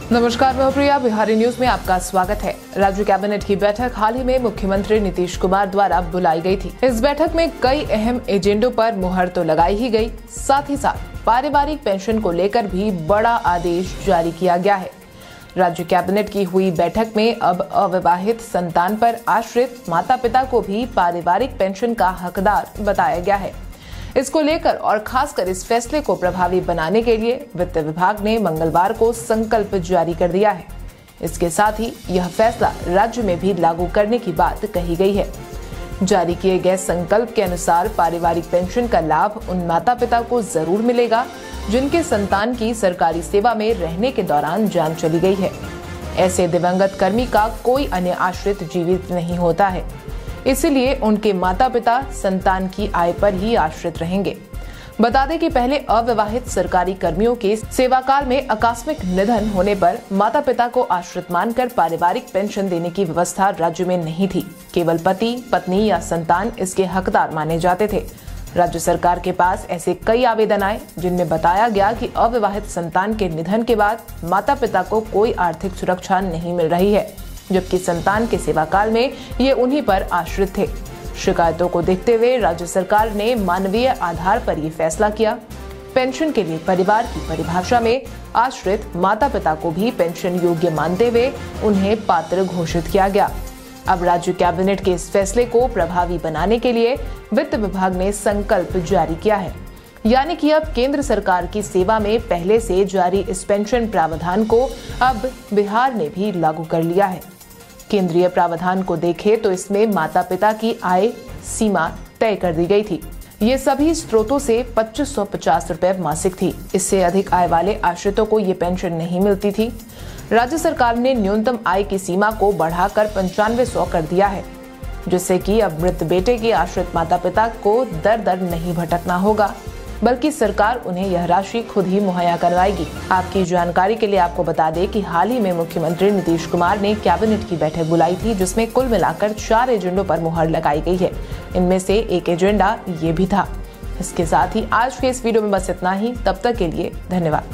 नमस्कार, मैं प्रिया। बिहारी न्यूज में आपका स्वागत है। राज्य कैबिनेट की बैठक हाल ही में मुख्यमंत्री नीतीश कुमार द्वारा बुलाई गई थी। इस बैठक में कई अहम एजेंडों पर मुहर तो लगाई ही गई, साथ ही साथ पारिवारिक पेंशन को लेकर भी बड़ा आदेश जारी किया गया है। राज्य कैबिनेट की हुई बैठक में अब अविवाहित संतान पर आश्रित माता पिता को भी पारिवारिक पेंशन का हकदार बताया गया है। इसको लेकर और खासकर इस फैसले को प्रभावी बनाने के लिए वित्त विभाग ने मंगलवार को संकल्प जारी कर दिया है। इसके साथ ही यह फैसला राज्य में भी लागू करने की बात कही गई है। जारी किए गए संकल्प के अनुसार पारिवारिक पेंशन का लाभ उन माता पिता को जरूर मिलेगा जिनके संतान की सरकारी सेवा में रहने के दौरान जान चली गई है। ऐसे दिवंगत कर्मी का कोई अन्य आश्रित जीवित नहीं होता है, इसलिए उनके माता पिता संतान की आय पर ही आश्रित रहेंगे। बता दें कि पहले अविवाहित सरकारी कर्मियों के सेवाकाल में आकस्मिक निधन होने पर माता पिता को आश्रित मानकर पारिवारिक पेंशन देने की व्यवस्था राज्य में नहीं थी। केवल पति, पत्नी या संतान इसके हकदार माने जाते थे। राज्य सरकार के पास ऐसे कई आवेदन आए जिनमें बताया गया कि अविवाहित संतान के निधन के बाद माता पिता को कोई आर्थिक सुरक्षा नहीं मिल रही है, जबकि संतान के सेवाकाल में ये उन्हीं पर आश्रित थे। शिकायतों को देखते हुए राज्य सरकार ने मानवीय आधार पर ये फैसला किया। पेंशन के लिए परिवार की परिभाषा में आश्रित माता पिता को भी पेंशन योग्य मानते हुए उन्हें पात्र घोषित किया गया। अब राज्य कैबिनेट के इस फैसले को प्रभावी बनाने के लिए वित्त विभाग ने संकल्प जारी किया है, यानी कि अब केंद्र सरकार की सेवा में पहले से जारी इस पेंशन प्रावधान को अब बिहार ने भी लागू कर लिया है। केंद्रीय प्रावधान को देखें तो इसमें माता पिता की आय सीमा तय कर दी गई थी। ये सभी स्रोतों से 2550 रुपए मासिक थी। इससे अधिक आय वाले आश्रितों को ये पेंशन नहीं मिलती थी। राज्य सरकार ने न्यूनतम आय की सीमा को बढ़ाकर 9500 कर दिया है, जिससे कि अब मृत बेटे के आश्रित माता पिता को दर दर नहीं भटकना होगा, बल्कि सरकार उन्हें यह राशि खुद ही मुहैया करवाएगी। आपकी जानकारी के लिए आपको बता दें कि हाल ही में मुख्यमंत्री नीतीश कुमार ने कैबिनेट की बैठक बुलाई थी, जिसमें कुल मिलाकर 4 एजेंडों पर मुहर लगाई गई है। इनमें से एक एजेंडा ये भी था। इसके साथ ही आज के इस वीडियो में बस इतना ही। तब तक के लिए धन्यवाद।